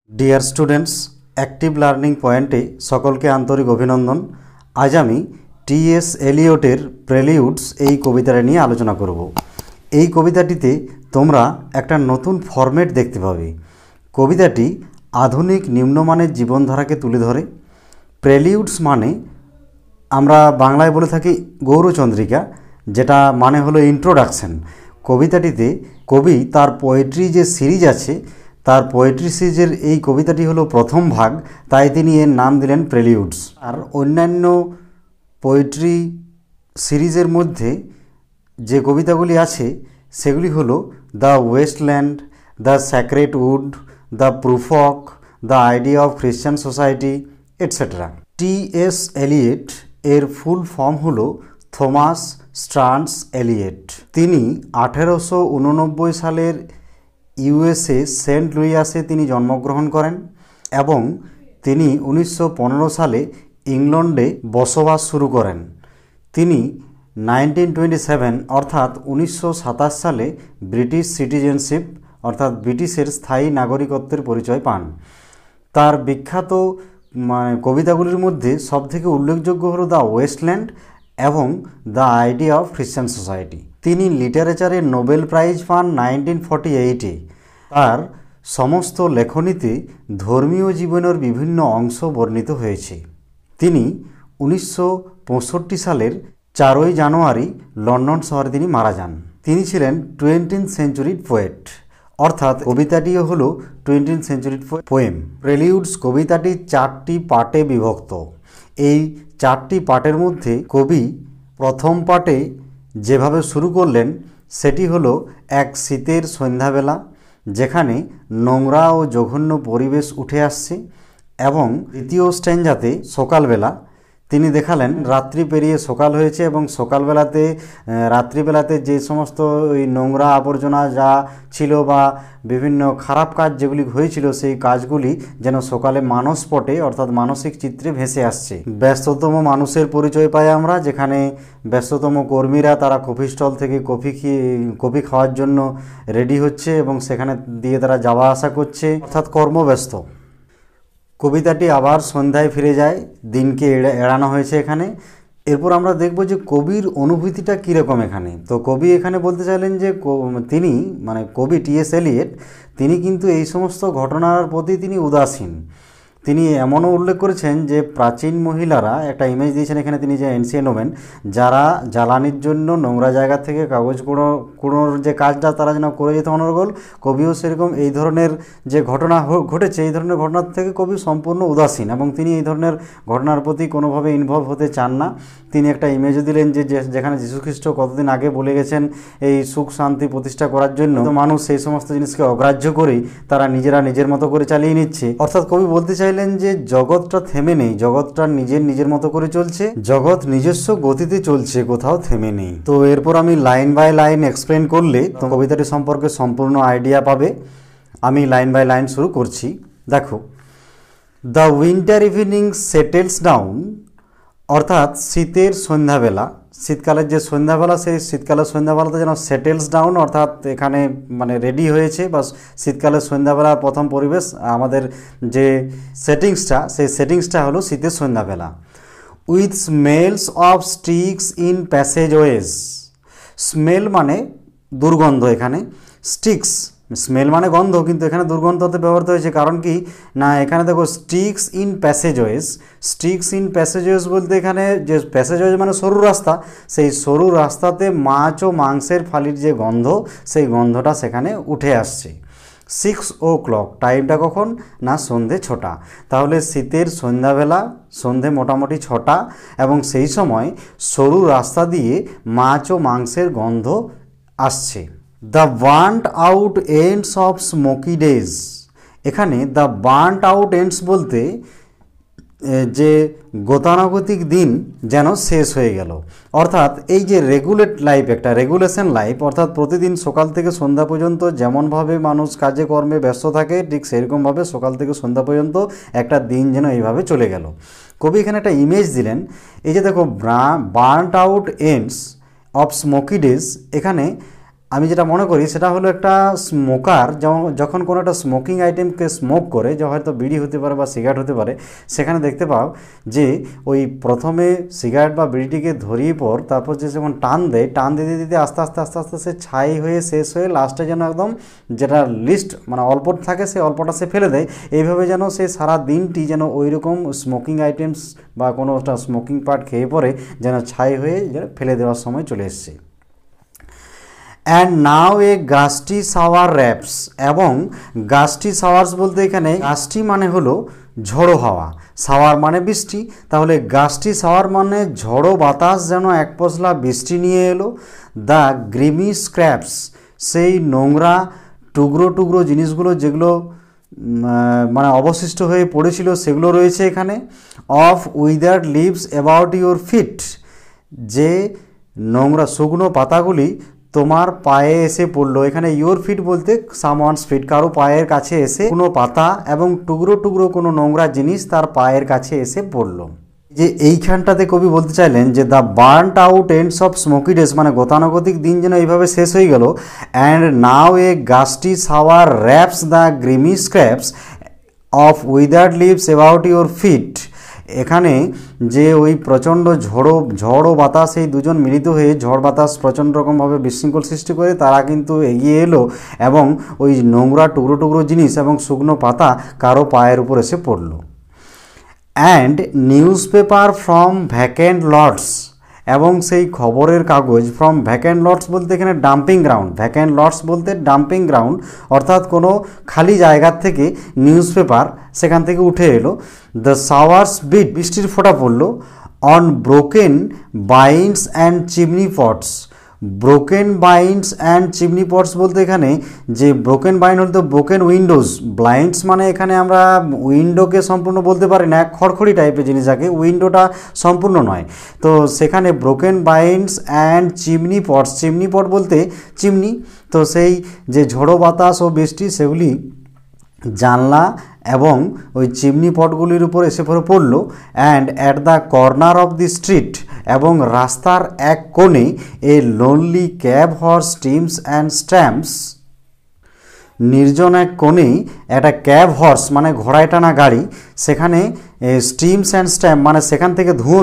Dear students active learning पॉइंटे सकल के आंतरिक अभिनंदन। आज आमी टी.एस. एलियटेर प्रेलिउड्स এই কবিতাটা নিয়ে আলোচনা করব। এই কবিতাটিতে তোমরা একটা নতুন ফরম্যাট দেখতে পাবে। কবিতাটি আধুনিক নিম্নমানের জীবনধারাকে তুলে ধরে। প্রেলিউডস মানে আমরা বাংলায় বলে থাকি গৌরচন্দ্রিকা, যেটা মানে হলো ইন্ট্রোডাকশন। কবিতাটিতে কবি তার পোয়েট্রি যে সিরিজ আছে তার পোয়েট্রি সিরিজের এই কবিতাটি হলো প্রথম ভাগ, তাই তিনি এর নাম দিলেন প্রেলিউডস। আর অন্যান্য পোয়েট্রি সিরিজের মধ্যে যে কবিতাগুলি আছে সেগুলি হলো the Waste Land, the Sacred Wood, the Prufrock, the Idea of Christian Society etcetera. T S. Eliot এর ফুল ফর্ম হলো থমাস স্টার্নস এলিয়ট। তিনি 1889 সালের ইউএসএ সেন্ট লুইসে তিনি জন্মগ্রহণ করেন এবং তিনি 1915 সালে ইংল্যান্ডে বসবাস শুরু করেন। তিনি 1927 অর্থাৎ 1927 সালে ব্রিটিশ সিটিজেনশিপ অর্থাৎ ব্রিটিশের স্থায়ী নাগরিকত্বের পরিচয় পান। তার বিখ্যাত কবিতাগুলির মধ্যে সবথেকে উল্লেখযোগ্য হলো দ্য ওয়েস্টল্যান্ড এবং the Idea of Christian Society. তিনি লিটারেচারে নোবেল প্রাইজ পান 1948-এ। তার সমস্ত লেখনীতে ধর্মীয় জীবনের বিভিন্ন অংশ বর্ণিত হয়েছে। তিনি 1965 সালের 4 জানুয়ারি লন্ডন শহরে তিনি মারা যান। তিনি ছিলেন 20th সেঞ্চুরি পোয়েট, অর্থাৎ কবিতাটিও হলো 20th সেঞ্চুরি পোয়েম। প্রেলিউডস কবিতাটি 4টি পার্টে বিভক্ত। এই 4টি পার্টের মধ্যে কবি প্রথম পার্টে যেভাবে শুরু করলেন সেটি হলো এক শীতের সন্ধ্যাবেলা, যেখানে নোংরা ও জঘন্য পরিবেশ উঠে আসছে, এবং দ্বিতীয় স্ট্যাঞ্জাতে সকালবেলা তিনি দেখালেন রাত্রি পেরিয়ে সকাল হয়েছে এবং রাত্রিবেলাতে যে সমস্ত ওই নোংরা আবর্জনা যা ছিল বা বিভিন্ন খারাপ কাজ যেগুলি হয়েছিল সেই কাজগুলি যেন সকালে মানসপটে অর্থাৎ মানসিক চিত্রে ভেসে আসছে। ব্যস্ততম মানুষের পরিচয় পাই আমরা, যেখানে ব্যস্ততম কর্মীরা তারা কফি স্টল থেকে কফি খাওয়ার জন্য রেডি হচ্ছে এবং সেখানে দিয়ে তারা যাওয়া আসা করছে, অর্থাৎ কর্মব্যস্ত। কবিতাটি আবার সন্ধ্যায় ফিরে যায়, দিনকে এড়ানো হয়েছে এখানে। এরপর আমরা দেখব যে কবির অনুভূতিটা কীরকম এখানে। তো কবি এখানে বলতে চাইলেন যে তিনি কবি টি.এস. এলিয়ট তিনি কিন্তু এই সমস্ত ঘটনার প্রতি তিনি উদাসীন। তিনি এমনও উল্লেখ করেছেন যে প্রাচীন মহিলারা, একটা ইমেজ দিয়েছেন এখানে তিনি, যে এনসিয়েন্ট ওমেন, যারা জ্বালানির জন্য নোংরা জায়গা থেকে কাগজ কুড়োর যে কাজটা তারা যেন করে যেত অনর্গল, কবিও সেরকম এই ধরনের যে ঘটনা ঘটেছে এই ধরনের ঘটনার থেকে কবি সম্পূর্ণ উদাসীন এবং তিনি এই ধরনের ঘটনার প্রতি কোনোভাবে ইনভলভ হতে চান না। তিনি একটা ইমেজও দিলেন যে যেখানে যীশুখ্রিস্ট কতদিন আগে বলে গেছেন এই সুখ শান্তি প্রতিষ্ঠা করার জন্য, মানুষ সেই সমস্ত জিনিসকে অগ্রাহ্য করেই তারা নিজের মতো করে চালিয়ে নিচ্ছে। অর্থাৎ কবি বলতে চাইলেন যে জগৎটা থেমে নেই, জগৎটা নিজের মতো করে চলছে, জগৎ নিজস্ব গতিতে চলছে, কোথাও থেমে নেই। তো এরপর আমি লাইন বাই লাইন এক্সপ্লেন করলে তো কবিতাটি সম্পর্কে সম্পূর্ণ আইডিয়া পাবে। আমি লাইন বাই লাইন শুরু করছি। দেখো, the winter evening settles down, অর্থাৎ শীতের সন্ধ্যাবেলা, শীতকালের যে সন্ধ্যাবেলা সেই শীতকালের সন্ধ্যাবেলাতে যেন সেটেলস ডাউন, অর্থাৎ এখানে রেডি হয়েছে বা শীতকালের সন্ধ্যাবেলার প্রথম পরিবেশ, আমাদের যে সেটিংসটা সেই সেটিংসটা হলো শীতের সন্ধ্যাবেলা। With smells of steaks in passageways, smell মানে দুর্গন্ধ, এখানে স্টিক্স স্মেল মানে গন্ধ, কিন্তু এখানে দুর্গন্ধতে ব্যবহৃত হয়েছে। কারণ কি না, এখানে দেখো steaks in passageways, steaks in passageways বলতে এখানে যে প্যাসেজওয়েজ মানে সরু রাস্তা, সেই সরু রাস্তাতে মাছ ও মাংসের ফালির যে গন্ধ সেই গন্ধটা সেখানে উঠে আসছে। 6 o'clock, টাইমটা কখন না সন্ধে 6টা। তাহলে শীতের সন্ধ্যাবেলা, সন্ধে মোটামুটি 6টা, এবং সেই সময় সরু রাস্তা দিয়ে মাছ ও মাংসের গন্ধ আসছে। The burned out ends of smoky days, এখানে দ্য বার্নড আউট এন্ডস বলতে যে গতানুগতিক দিন যেন শেষ হয়ে গেল, অর্থাৎ এই যে রেগুলেট লাইফ, একটা রেগুলেশন লাইফ, অর্থাৎ প্রতিদিন সকাল থেকে সন্ধ্যা পর্যন্ত যেমনভাবে মানুষ কাজে কর্মে ব্যস্ত থাকে ঠিক সেরকমভাবে সকাল থেকে সন্ধ্যা পর্যন্ত একটা দিন যেন এইভাবে চলে গেল। কবি এখানে একটা ইমেজ দিলেন, এই যে দেখো burned out ends of smoky days, এখানে আমি যেটা মনে করি সেটা হলো একটা স্মোকার যখন কোনো একটা স্মোকিং আইটেমকে স্মোক করে, যে হয়তো বিড়ি হতে পারে বা সিগারেট হতে পারে, সেখানে দেখতে পাও যে ওই প্রথমে সিগারেট বা বিড়িটিকে ধরিয়ে পর তারপর যে যখন টান দিতে দিতে আস্তে আস্তে আস্তে আস্তে সে ছাই হয়ে শেষ হয়ে লাস্টে যেন একদম যেটা লিস্ট মানে অল্প থাকে সে অল্পটা সে ফেলে দেয়। এইভাবে যেন সে সারা দিনটি যেন ওই রকম স্মোকিং আইটেমস বা কোনো একটা স্মোকিং পার্ট খেয়ে পরে যেন ছাই হয়ে যেন ফেলে দেওয়ার সময় চলে এসছে। And now a gusty shower wraps, এবং গাস্টি শাওয়ার্স বলতে এখানে গাস্টি মানে হলো ঝড়ো হাওয়া, শাওয়ার মানে বৃষ্টি, তাহলে গাস্টি শাওয়ার মানে ঝড়ো বাতাস যেন এক পশলা বৃষ্টি নিয়ে এলো। দ্য গ্রিমি স্ক্র্যাপস, সেই নোংরা টুকরো টুকরো জিনিসগুলো যেগুলো মানে অবশিষ্ট হয়ে পড়েছিল সেগুলো রয়েছে এখানে। Of withered leaves about your feet, যে নোংরা শুকনো পাতাগুলি তোমার পায়ে এসে পড়লো। এখানে ইউর ফিট বলতে সামওয়ানস ফিট, কারো পায়ের কাছে এসে কোনো পাতা এবং টুকরো টুকরো কোনো নোংরা জিনিস তার পায়ের কাছে এসে পড়লো। যে এইখানটাতে কবি বলতে চাইলেন যে the burned out ends of smoky days, মানে গতানুগতিক দিন যেন এইভাবে শেষ হয়ে গেল। And now a gusty shower wraps the grimy scraps of withered leaves about your feet, এখানে যে ওই প্রচণ্ড ঝড় ও বাতাস এই দুজন মিলিত হয়ে ঝড় বাতাস প্রচণ্ড রকমভাবে বিশৃঙ্খল সৃষ্টি করে তারা কিন্তু এগিয়ে এলো এবং ওই নোংরা টুকরো টুকরো জিনিস এবং শুকনো পাতা কারো পায়ের উপর এসে পড়লো। And newspaper from vacant lots, এবং সেই খবরের কাগজ ফ্রম ভ্যাকেন্ট লটস বলতে এখানে ডাম্পিং গ্রাউন্ড, ভ্যাকেন্ট লটস বলতে ডাম্পিং গ্রাউন্ড, অর্থাৎ কোনো খালি জায়গার থেকে নিউজ পেপার সেখান থেকে উঠে এলো। দ্য শাওয়ার্স বিট, বৃষ্টির ফোঁটা পড়লো। On broken blinds and chimney pots, broken blinds and chimney pots বলতে এখানে যে ব্রোকেন বাইন্ড হল তো ব্রোকেন উইন্ডোজ, ব্লাইন্ডস মানে এখানে আমরা উইন্ডোকে সম্পূর্ণ বলতে পারি না, খড়খড়ি টাইপের জিনিস যাকে, উইন্ডোটা সম্পূর্ণ নয়। তো সেখানে broken blinds and chimney pots, chimney pot বলতে চিমনি, তো সেই যে ঝড়ো বাতাস ও বৃষ্টি সেগুলি জানলা এবং ওই চিমনি পটগুলির উপর এসে পড়লো। And at the corner of the street, এবং রাস্তার এক কোণে a lonely cab horse steams and stamps, নির্জন এক কোণেই একটা ক্যাব হর্স মানে ঘোড়ায় টানা গাড়ি, সেখানে স্টিমস অ্যান্ড স্ট্যাম্প মানে সেখান থেকে ধুঁয়ো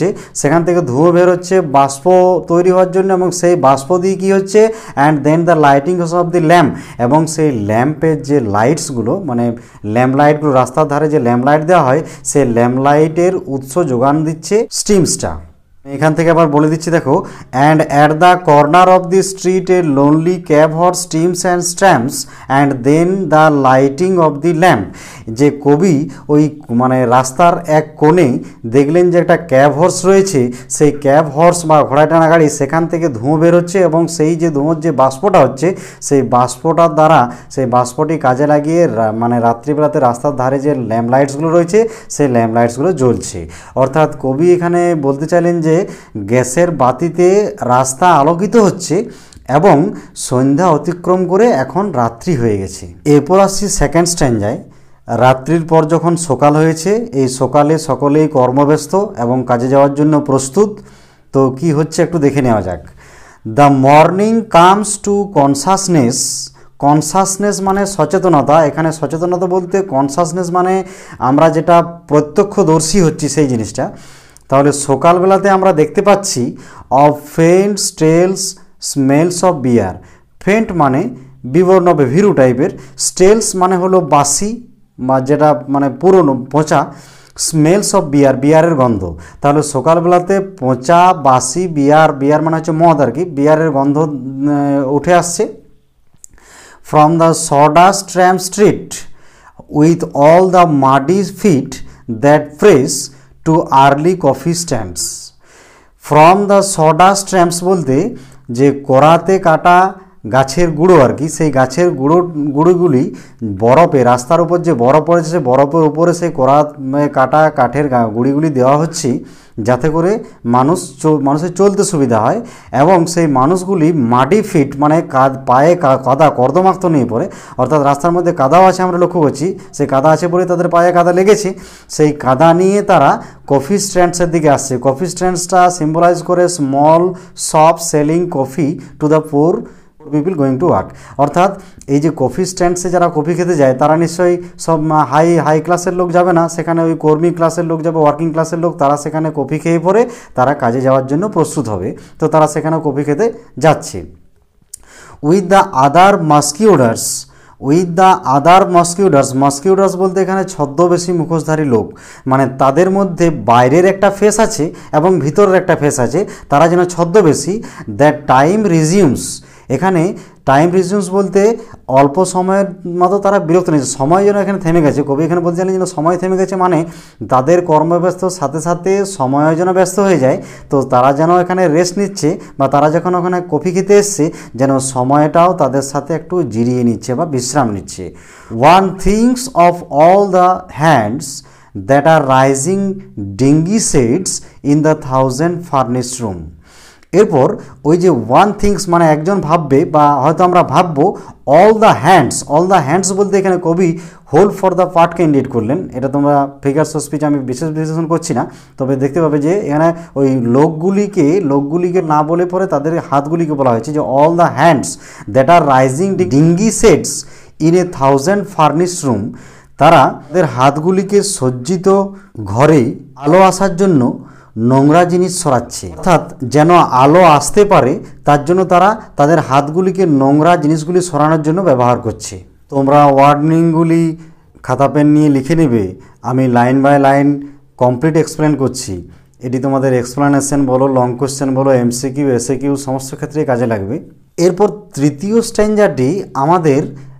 বের হচ্ছে বাষ্প তৈরি হওয়ার জন্য, এবং সেই বাষ্প দিয়ে কী হচ্ছে and then the lighting of the lamp, এবং সেই ল্যাম্পের যে লাইটসগুলো মানে ল্যাম্প লাইটগুলো রাস্তার ধারে যে ল্যাম্প লাইট দেওয়া হয় সেই ল্যাম্প লাইটের উৎস যোগান দিচ্ছে স্টিমসটা। এখান থেকে আবার বলে দিচ্ছি দেখো, and at the corner of the street a lonely cab horse steams and stamps and then the lighting of the lamp, যে কবি ওই মানে রাস্তার এক কোণে দেখলেন যে একটা ক্যাব হর্স রয়েছে, সেই ক্যাব হর্স বা ঘোড়ায় টানা গাড়ি সেখান থেকে ধুঁয়ো বেরোচ্ছে, এবং সেই যে ধুঁয়োর যে বাষ্পটা হচ্ছে সেই বাষ্পটার দ্বারা সেই বাষ্পটি কাজে লাগিয়ে মানে রাত্রিবেলাতে রাস্তার ধারে যে ল্যাম্প লাইটসগুলো রয়েছে সেই ল্যাম্প লাইটসগুলো জ্বলছে। অর্থাৎ কবি এখানে বলতে চাইলেন যে গ্যাসের বাতিতে রাস্তা আলোকিত হচ্ছে এবং সন্ধ্যা অতিক্রম করে এখন রাত্রি হয়ে গেছে। এরপর আসছি সেকেন্ড স্ট্যাঞ্জায়। রাত্রির পর যখন সকাল হয়েছে, এই সকালে সকলেই কর্মব্যস্ত এবং কাজে যাওয়ার জন্য প্রস্তুত। তো কি হচ্ছে একটু দেখে নেওয়া যাক। The morning comes to consciousness, consciousness মানে সচেতনতা, এখানে সচেতনতা বলতে কনসাসনেস মানে আমরা যেটা প্রত্যক্ষদর্শী হচ্ছি সেই জিনিসটা। তাহলে সকালবেলাতে আমরা দেখতে পাচ্ছি of faint stales smells of beer, faint মানে বিবর্ণ ভীরু টাইপের, স্টেলস মানে হলো বাসি বা যেটা মানে পুরনো পচা, স্মেলস অফ বিয়ার বিয়ারের গন্ধ। তাহলে সকালবেলাতে পচা বাসি বিয়ার মানে হচ্ছে মদ আর কি, বিয়ারের গন্ধ উঠে আসছে। From the sawdust tram street with all the muddy feet that fresh to early coffee stands. From the sawdust tramps বলতে যে করাতে কাটা গাছের গুঁড়ো আর কি, সেই গাছের গুঁড়োগুলি বরফে রাস্তার উপর যে বরফ পড়েছে সেই বরফের উপরে সেই কাটা কাঠের গুঁড়িগুলি দেওয়া হচ্ছে যাতে করে মানুষের চলতে সুবিধা হয়। এবং সেই মানুষগুলি মাডি ফিট মানে পায়ে কাদা কর্দমাক্ত নিয়ে পড়ে, অর্থাৎ রাস্তার মধ্যে কাদাও আছে আমরা লক্ষ্য করছি, সেই কাদা আছে বলে তাদের পায়ে কাদা লেগেছে, সেই কাদা নিয়ে তারা কফি স্ট্যান্ডসের দিকে আসছে। কফি স্ট্যান্ডসটা সিম্বলাইজ করে small shop selling coffee to the poor people going to work. অর্থাৎ এই যে কফি স্ট্যান্ডসে যারা কফি খেতে যায় তারা নিশ্চয়ই সব হাই ক্লাসের লোক যাবে না, সেখানে ওই কর্মী ক্লাসের লোক যাবে, ওয়ার্কিং ক্লাসের লোক, তারা সেখানে কফি খেয়ে পরে তারা কাজে যাওয়ার জন্য প্রস্তুত হবে, তো তারা সেখানে কফি খেতে যাচ্ছে। With the other masqueraders, with the other masqueraders, masqueraders বলতে এখানে ছদ্মবেশী মুখোশধারী লোক, মানে তাদের মধ্যে বাইরের একটা ফেস আছে এবং ভিতরের একটা ফেস আছে, তারা যেন ছদ্মবেশী। দ্যাট টাইম রিজিউমস, এখানে টাইম রিজিউমস বলতে অল্প সময়ের মতো তারা বিরক্ত নিয়েছে, সময় যেন এখানে থেমে গেছে। কবি এখানে বলতে চাইলেন যেন সময় থেমে গেছে, মানে তাদের কর্মব্যস্ত সাথে সাথে সময়ও যেন ব্যস্ত হয়ে যায়, তো তারা যেন এখানে রেস্ট নিচ্ছে বা তারা যখন ওখানে কফি খেতে এসছে যেন সময়টাও তাদের সাথে একটু জিরিয়ে নিচ্ছে বা বিশ্রাম নিচ্ছে। One thinks of all the hands that are raising dingy shades in the 1000 furnished room. এরপর ওই যে ওয়ান থিংস মানে একজন ভাববে বা হয়তো আমরা ভাববো, all the hands, all the hands বলতে এখানে কবি হোল ফর দ্য পার্টকে ইন্ডিকেট করলেন। এটা তোমরা ফিগার্স অফ স্পিচ আমি বিশেষ বিশ্লেষণ করছি না, তবে দেখতে পাবে যে এখানে ওই লোকগুলিকে না বলে পরে তাদের হাতগুলিকে বলা হয়েছে যে all the hands that are raising dingy sets in a 1000 furnished room, তারা তাদের হাতগুলিকে সজ্জিত ঘরে আলো আসার জন্য নোংরা জিনিস সরাচ্ছে, অর্থাৎ যেন আলো আসতে পারে তার জন্য তারা তাদের হাতগুলিকে নোংরা জিনিসগুলি সরানোর জন্য ব্যবহার করছে। তোমরা ওয়ার্নিংগুলি খাতা পেন নিয়ে লিখে নেবে, আমি line by line complete explain করছি। এটি তোমাদের এক্সপ্লেনেশন বলো, লং কোশ্চেন বলো, এমসিকিউ এসএকিউ সমস্ত ক্ষেত্রেই কাজে লাগবে। এরপর তৃতীয় স্ট্যাঞ্জাটি আমাদের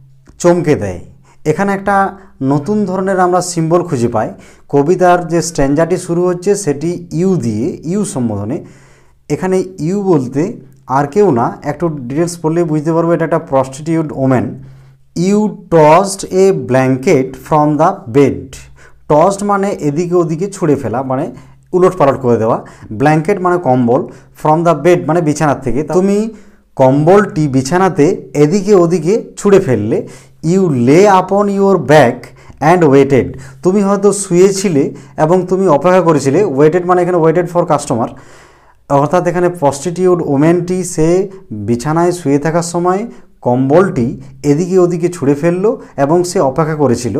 চমকে দেয়। এখানে একটা নতুন ধরনের আমরা সিম্বল খুঁজে পাই। কবিতার যে স্ট্যাঞ্জাটি শুরু হচ্ছে সেটি ইউ দিয়ে, ইউ সম্বোধনে। এখানে ইউ বলতে আর কেউ না, একটু ডিটেলস পড়লেই বুঝতে পারবো এটা একটা prostitute women. You tossed a blanket from the bed, tossed মানে এদিকে ওদিকে ছুঁড়ে ফেলা, মানে উলট পালট করে দেওয়া। ব্ল্যাঙ্কেট মানে কম্বল, ফ্রম দ্য বেড মানে বিছানার থেকে। তুমি কম্বলটি বিছানাতে এদিকে ওদিকে ছুঁড়ে ফেললে। ইউ লে আপন ইউর ব্যাক অ্যান্ড ওয়েটেড, তুমি হয়তো শুয়েছিলে এবং তুমি অপেক্ষা করেছিলে। ওয়েটেড মানে এখানে ওয়েটেড ফর কাস্টমার, অর্থাৎ এখানে প্রস্টিটিউট ওমেনটি সে বিছানায় শুয়ে থাকার সময় কম্বলটি এদিকে ওদিকে ছুঁড়ে ফেললো এবং সে অপেক্ষা করেছিল।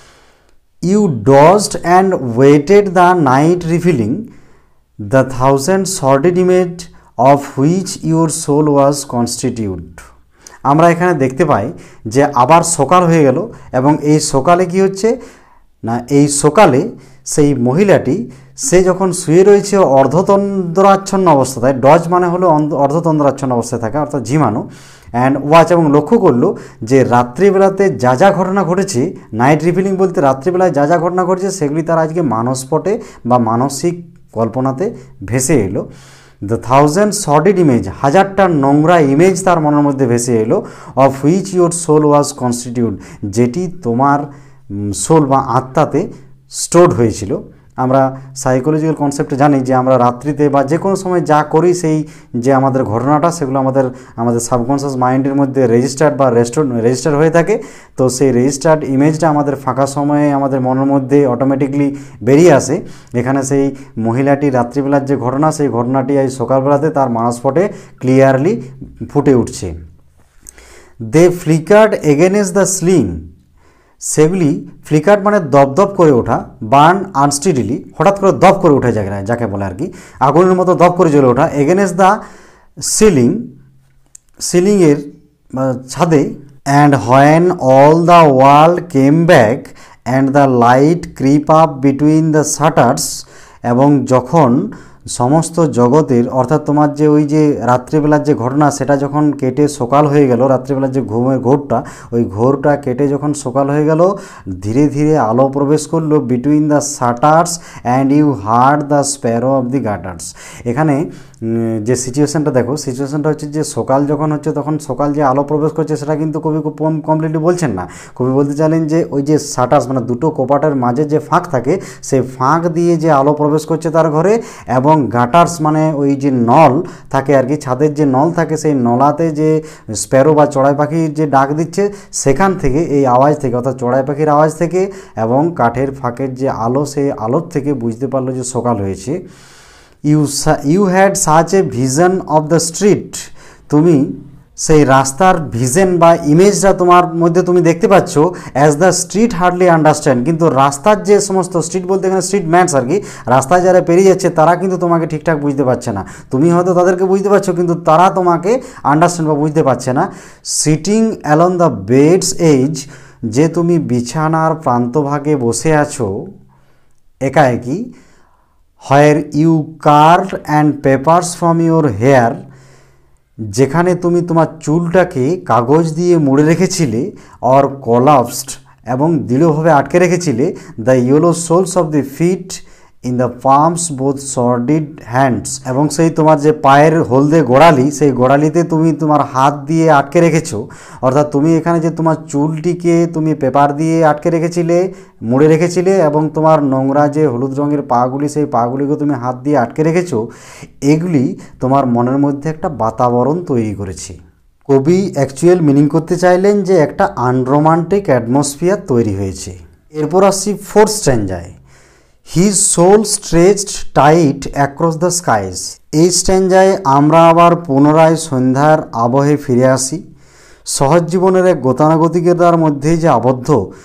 You dozed and waited the night রিফিলিং the 1000 sordid image of which your soul was constitute. আমরা এখানে দেখতে পাই যে আবার সকাল হয়ে গেল এবং এই সকালে কি হচ্ছে না, এই সকালে সেই মহিলাটি সে যখন শুয়ে রয়েছে অর্ধতন্দ্রাচ্ছন্ন অবস্থায়, ডজ মানে হলো অর্ধতন্দ্রাচ্ছন্ন অবস্থায় থাকা অর্থাৎ ঝিমানো, অ্যান্ড ওয়াচ এবং লক্ষ্য করলো যে রাত্রিবেলাতে যা যা ঘটনা ঘটেছে, নাইট রিফিলিং বলতে রাত্রিবেলায় যা যা ঘটনা ঘটেছে সেগুলি তার আজকে মানসপটে বা মানসিক কল্পনাতে ভেসে এলো। দ্য 1000 সর্টেড ইমেজ, হাজারটা নোংরা ইমেজ তার মনের মধ্যে ভেসে এলো। Of which your soul was constitute, যেটি তোমার সোল বা আত্মাতে স্টোরড হয়েছিল। আমরা সাইকোলজিক্যাল কনসেপ্টে জানি যে আমরা রাত্রিতে বা যে কোনো সময় যা করি সেই যে আমাদের ঘটনাটা সেগুলো আমাদের সাবকনশিয়াস মাইন্ডের মধ্যে রেজিস্টার্ড বা রেজিস্টার হয়ে থাকে। তো সেই রেজিস্টার্ড ইমেজটা আমাদের ফাঁকা সময়ে আমাদের মনের মধ্যে অটোমেটিকলি বেরিয়ে আসে। এখানে সেই মহিলাটি রাত্রিবেলার যে ঘটনা, সেই ঘটনাটি এই সকালবেলাতে তার মানসপটে ক্লিয়ারলি ফুটে উঠছে। They flickered against the ceiling, সেগুলি ফ্লিকার্ড মানে দপদপ করে ওঠা, বার্ন আনস্টিডিলি হঠাৎ করে দপ করে উঠে যায় যাকে বলে আর কি, আগুনের মতো দপ করে জ্বলে ওঠা। এগেনস্ট দ্য সিলিংয়ের ছাদে। And when all the world came back and the light creep up between the shutters, এবং যখন সমস্ত জগতের অর্থাৎ তোমার যে ওই যে রাত্রিবেলার যে ঘটনা সেটা যখন কেটে সকাল হয়ে গেল, রাত্রিবেলার যে ঘুমের ঘোরটা ওই ঘোরটা কেটে যখন সকাল হয়ে গেল, ধীরে ধীরে আলো প্রবেশ করলো between the shutters and you heard the sparrow of the gutters. এখানে যে সিচুয়েশানটা দেখো, সিচুয়েশানটা হচ্ছে যে সকাল যখন হচ্ছে তখন সকাল যে আলো প্রবেশ করছে সেটা কিন্তু কবি কমপ্লিটলি বলছেন না। কবি বলতে চাইলেন যে ওই যে শাটার্স মানে দুটো কপাটের মাঝে যে ফাঁক থাকে সেই ফাঁক দিয়ে যে আলো প্রবেশ করছে তার ঘরে, এবং গাটার্স মানে ওই যে নল থাকে আর কি, ছাদের যে নল থাকে সেই নলাতে যে স্প্যারো বা চড়াই পাখির যে ডাক দিচ্ছে সেখান থেকে এই আওয়াজ থেকে অর্থাৎ চড়াই পাখির আওয়াজ থেকে এবং কাঠের ফাঁকের যে আলো সেই আলোর থেকে বুঝতে পারলো যে সকাল হয়েছে। You had such a vision of the street, তুমি সেই রাস্তার ভিশন বা ইমেজটা তোমার মধ্যে তুমি দেখতে পাচ্ছ as the street hardly understand, কিন্তু রাস্তার যে সমস্ত স্ট্রিট বলতে এখানে স্ট্রিট ম্যানস আর কি, রাস্তায় যারা পেরিয়ে যাচ্ছে তারা কিন্তু তোমাকে ঠিকঠাক বুঝতে পারছে না। তুমি হয়তো তাদেরকে বুঝতে পারছো কিন্তু তারা তোমাকে আন্ডারস্ট্যান্ড বা বুঝতে পারছে না। Sitting along the bed's edge, যে তুমি বিছানার প্রান্তভাগে বসে আছো একাএকি। Where you curled and papers from your hair, যেখানে তুমি তোমার চুলটাকে কাগজ দিয়ে মুড়ে রেখেছিলে, অর কলাপসড এবং দৃঢ়ভাবে আটকে রেখেছিলে, the yellow soles of the feet in the palms both sordid hands, এবং সেই তোমার যে পায়ের হলদে গোড়ালি, সেই গোড়ালিতে তুমি তোমার হাত দিয়ে আটকে রেখেছো। অর্থাৎ তুমি এখানে যে তোমার চুলটিকে তুমি পেপার দিয়ে আটকে রেখেছিলে, মুড়ে রেখেছিলে, এবং তোমার নোংরা যে হলুদ রঙের পাগুলি, সেই পাগুলিকে তুমি হাত দিয়ে আটকে রেখেছো, এগুলি তোমার মনের মধ্যে একটা বাতাবরণ তৈরি করেছে। কবি অ্যাকচুয়াল মিনিং করতে চাইলেন যে একটা আনরোমান্টিক অ্যাটমসফিয়ার তৈরি হয়েছে। এরপর আসছি ফোর্থ স্ট্যাঞ্জায়। His soul stretched tight across the skies. এই স্ট্যাঞ্জায় আমরা আবার পুনরায় সন্ধ্যার আবহে ফিরে আসি। সহজ জীবনের এক গতানুগতিকতার মধ্যেই যে আবদ্ধ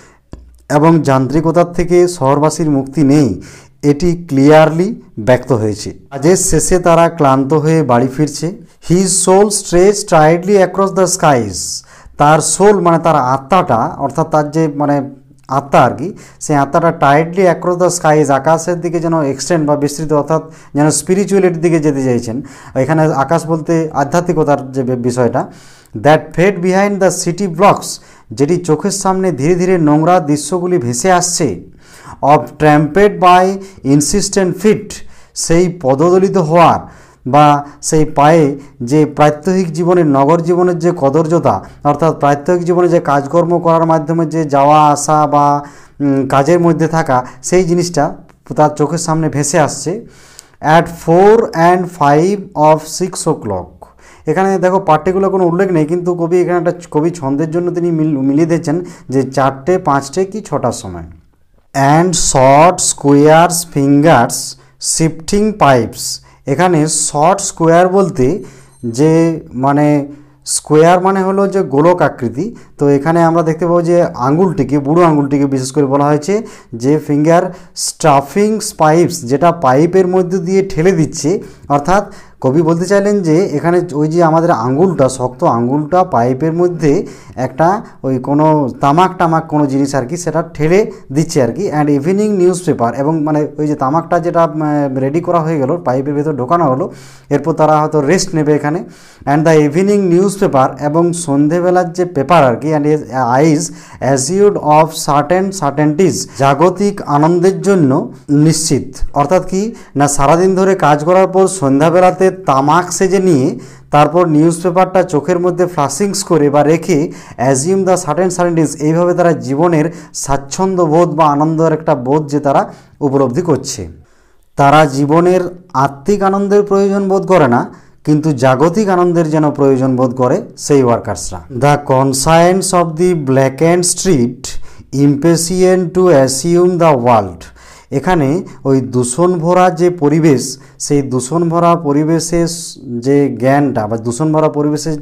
এবং যান্ত্রিকতার থেকে শহরবাসীর মুক্তি নেই, এটি ক্লিয়ারলি ব্যক্ত হয়েছে। কাজের শেষে তারা ক্লান্ত হয়ে বাড়ি ফিরছে। His soul stretch tightly across the skies, তার সোল মানে তার আত্মাটা, অর্থাৎ তার যে মানে আত্মা আর কি, সেই আত্মাটা টাইটলি অ্যাক্রস দ্য স্কাইজ, আকাশের দিকে যেন এক্সটেন্ড বা বিস্তৃত, অর্থাৎ যেন স্পিরিচুয়ালিটির দিকে যেতে চাইছেন। এখানে আকাশ বলতে আধ্যাত্মিকতার যে বিষয়টা। That fade behind the city blocks, যেটি চোখের সামনে ধীরে ধীরে নোংরা দৃশ্যগুলি ভেসে আসছে। Of trampled by insistent feet, সেই পদদলিত হওয়ার বা সেই পায়ে যে প্রাত্যহিক জীবনের, নগর জীবনের যে কদর্যতা, অর্থাৎ প্রাত্যহিক জীবনে যে কাজকর্ম করার মাধ্যমে যে যাওয়া আসা বা কাজের মধ্যে থাকা, সেই জিনিসটা তার চোখের সামনে ভেসে আসছে। অ্যাট 4 and 5 of 6 o'clock, এখানে দেখো পার্টিকুলার কোনো উল্লেখ নেই, কিন্তু কবি এখানে একটা কবি ছন্দের জন্য তিনি মিলিয়ে দিয়েছেন যে 4টে, 5টে কি 6টার সময়। And short squares fingers shifting pipes, এখানে শর্ট স্কোয়ার বলতে যে মানে স্কোয়ার মানে হলো যে গোলক আকৃতি, তো এখানে আমরা দেখতে পাবো যে আঙুলটিকে, বুড়ো আঙুলটিকে বিশেষ করে বলা হয়েছে যে ফিঙ্গার স্টাফিং পাইপস, যেটা পাইপের মধ্যে দিয়ে ঠেলে দিচ্ছে। অর্থাৎ কবি বলতে চাইলেন যে এখানে ওই যে আমাদের আঙুলটা, শক্ত আঙুলটা পাইপের মধ্যে একটা ওই কোনো তামাক কোনো জিনিস আর কি, সেটা ঠেলে দিচ্ছে আর কি। অ্যান্ড ইভিনিং নিউজ পেপার, এবং মানে ওই যে তামাকটা যেটা রেডি করা হয়ে গেল, পাইপের ভেতর ঢোকানো হলো, এরপর তারা হয়তো রেস্ট নেবে এখানে। And the evening newspaper, এবং সন্ধেবেলার যে পেপার আর কি। অ্যান্ড আইজ অ্যাজিউড অফ সার্টেনটিজ, জাগতিক আনন্দের জন্য নিশ্চিত। অর্থাৎ কি না, সারাদিন ধরে কাজ করার পর সন্ধ্যাবেলাতে তামাক সেজে নিয়ে তারপর নিউজ পেপারটা চোখের মধ্যে ফ্লাশিংস করে বা রেখে অ্যাজিউম দ্য সার্টেনটিজ, এইভাবে তারা জীবনের স্বাচ্ছন্দ্য বোধ বা আনন্দের একটা বোধ যে তারা উপলব্ধি করছে। তারা জীবনের আত্মিক আনন্দের প্রয়োজন বোধ করে না, কিন্তু জাগতিক আনন্দের যেন প্রয়োজন বোধ করে সেই ওয়ার্কার্সরা। The conscience of the black and street impatient to assume the world, এখানে ওই দূষণ ভরা যে পরিবেশ, সেই দূষণ ভরা পরিবেশের যে জ্ঞানটা বা দূষণ ভরা পরিবেশের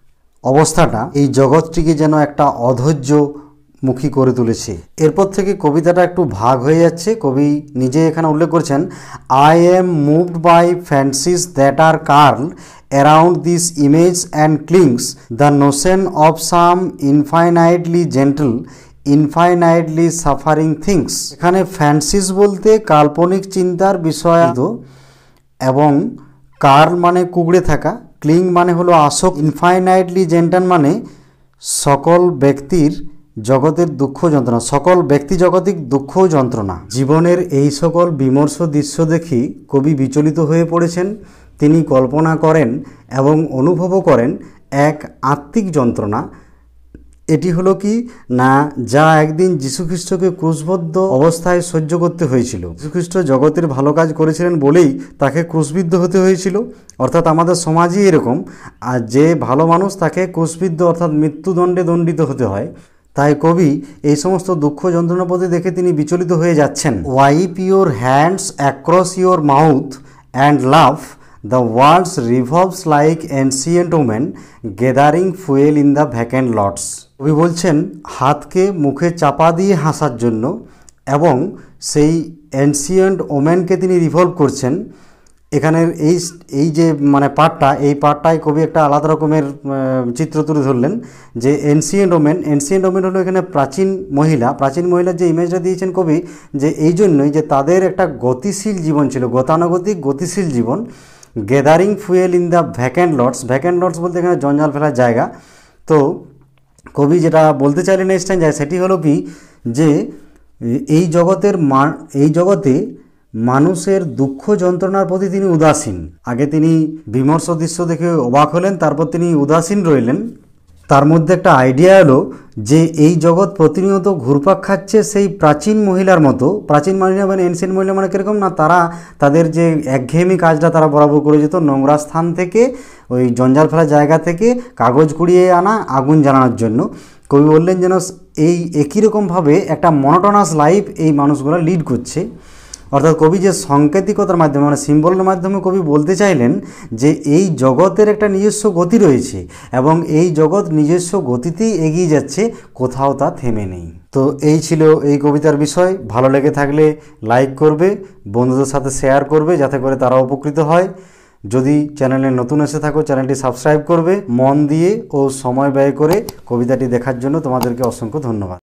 অবস্থাটা এই জগৎটিকে যেন একটা অধৈর্য মুখী করে তুলেছে। এরপর থেকে কবিতাটা একটু ভাগ হয়ে যাচ্ছে। কবি নিজে এখানে উল্লেখ করছেন, I am moved by fancies that are curl around this image and clings the notion of some infinitely gentle infinitely suffering things. এখানে ফ্যান্সিস বলতে কাল্পনিক চিন্তার বিষয়, এবং কার্ল মানে কুগড়ে থাকা, ক্লিং মানে হলো আসক, ইনফাইনাইটলি জেন্টাল মানে সকল ব্যক্তির জগতের দুঃখ যন্ত্রণা, সকল ব্যক্তি জগতিক দুঃখ যন্ত্রণা। জীবনের এই সকল বিমর্ষ দৃশ্য দেখি কবি বিচলিত হয়ে পড়েছেন। তিনি কল্পনা করেন এবং অনুভবও করেন এক আত্মিক যন্ত্রণা। এটি হলো কি না, যা একদিন যীশুখ্রিস্টকে ক্রুশবদ্ধ অবস্থায় সহ্য করতে হয়েছিল। যীশুখ্রিস্ট জগতের ভালো কাজ করেছিলেন বলেই তাকে ক্রুশবিদ্ধ হতে হয়েছিল। অর্থাৎ আমাদের সমাজই এরকম, আর যে ভালো মানুষ তাকে ক্রুশবিদ্ধ অর্থাৎ মৃত্যুদণ্ডে দণ্ডিত হতে হয়। তাই কবি এই সমস্ত দুঃখ যন্ত্রণাপতি দেখে তিনি বিচলিত হয়ে যাচ্ছেন। Wipe your hands across your mouth and laugh the worlds revolve like ancient women gathering fuel in the vacant lots. কবি বলছেন হাতকে মুখে চাপা দিয়ে হাসার জন্য, এবং সেই এনসিয়েন্ট ওমেনকে তিনি রিভলভ করছেন। এখানের এই যে মানে পার্টটা, এই পার্টটায় কবি একটা আলাদা রকমের চিত্র তুলে ধরলেন যে এনসিয়েন্ট ওমেন হলো এখানে প্রাচীন মহিলার যে ইমেজটা দিয়েছেন কবি, যে এই জন্যই যে তাদের একটা গতিশীল জীবন ছিল, গতানুগতিক গতিশীল জীবন। Gathering fuel in the vacant lots বলতে এখানে জঞ্জাল ফেলার জায়গা। তো কবি যেটা বলতে চাইলেন এই স্ট্যান্জায় সেটি হলো কি, যে এই জগতে মানুষের দুঃখ যন্ত্রণার প্রতি তিনি উদাসীন। আগে তিনি বিমর্ষ দৃশ্য দেখে অবাক হলেন, তারপর তিনি উদাসীন রইলেন। তার মধ্যে একটা আইডিয়া এলো যে এই জগৎ প্রতিনিয়ত ঘুরপাক খাচ্ছে সেই প্রাচীন মহিলার মতো। প্রাচীন মহিলা মানে এনসিয়েন্ট মহিলা মানে কীরকম না, তারা তাদের যে একঘেয়েমি কাজটা তারা বরাবর করে যেত, নোংরা স্থান থেকে ওই জঞ্জাল ফেলার জায়গা থেকে কাগজ কুড়িয়ে আনা আগুন জ্বালানোর জন্য। কবি বললেন যেন এই একই রকমভাবে একটা মনোটোনাস লাইফ এই মানুষগুলো লিড করছে। অর্থাৎ কবি যে সাংকেতিকতার মাধ্যমে মানে সিম্বলের মাধ্যমে কবি বলতে চাইলেন যে এই জগতের একটা নিজস্ব গতি রয়েছে এবং এই জগৎ নিজস্ব গতিতেই এগিয়ে যাচ্ছে, কোথাও তা থেমে নেই। তো এই ছিল এই কবিতার বিষয়। ভালো লেগে থাকলে লাইক করবে, বন্ধুদের সাথে শেয়ার করবে যাতে করে তারা উপকৃত হয়। যদি চ্যানেলে নতুন এসে থাকো চ্যানেলটি সাবস্ক্রাইব করবে। মন দিয়ে ও সময় ব্যয় করে কবিতাটি দেখার জন্য তোমাদেরকে অসংখ্য ধন্যবাদ।